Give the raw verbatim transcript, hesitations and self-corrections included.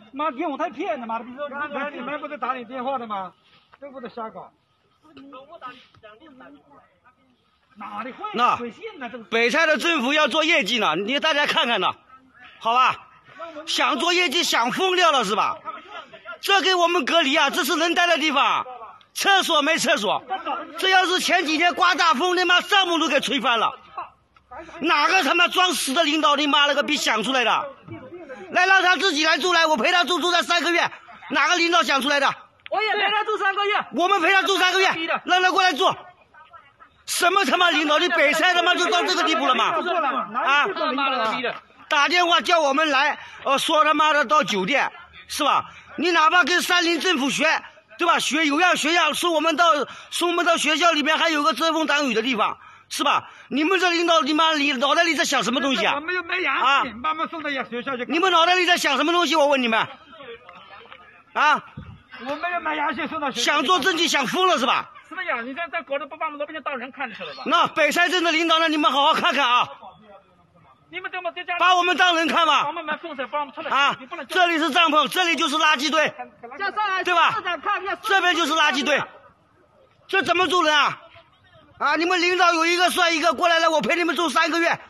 妈电话太骗了，妈的！你说刚才你们不是打你电话的吗？这不是瞎搞。我打你两电打你。哪里会？ 那水信呢？这个北蔡的政府要做业绩呢，你大家看看呢，好吧？想做业绩想疯掉了是吧？这给我们隔离啊，这是人待的地方，厕所没厕所。这要是前几天刮大风，他妈帐篷都给吹翻了。哪个他妈装死的领导，你妈了个逼想出来的？来让他自己来住来，我陪他住住在三个月，哪个领导想出来的？ 我也陪他住三个月， 我们陪他住三个月，让他过来住。什么他妈领导？你北蔡他妈就到这个地步了吗？啊！打电话叫我们来，呃，说他妈的到酒店，是吧？你哪怕跟山林政府学，对吧？学有样学样，送我们到送我们到学校里面还有个遮风挡雨的地方，是吧？你们这领导你妈里脑袋里在想什么东西啊？ 我们又没阳性，把我们送到学校去。 你们脑袋里在想什么东西？我问你们，啊？ 我们又没阳性送到学校。 想做政绩想疯了是吧？ 什么呀？你这在搞得不把我们老百姓当人看去了吧？ 那北蔡镇的领导呢？你们好好看看啊！ 你们这么在家把我们当人看吗？ 我们买风扇帮我们出来啊！这里是帐篷，这里就是垃圾堆，对吧？这边就是垃圾堆，这怎么住人啊？啊！你们领导有一个算一个，过来了，我陪你们住三个月。